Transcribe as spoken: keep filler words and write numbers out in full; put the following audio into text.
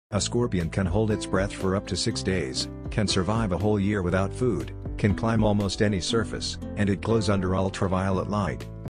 A scorpion can hold its breath for up to six days, can survive a whole year without food, can climb almost any surface, and it glows under ultraviolet light.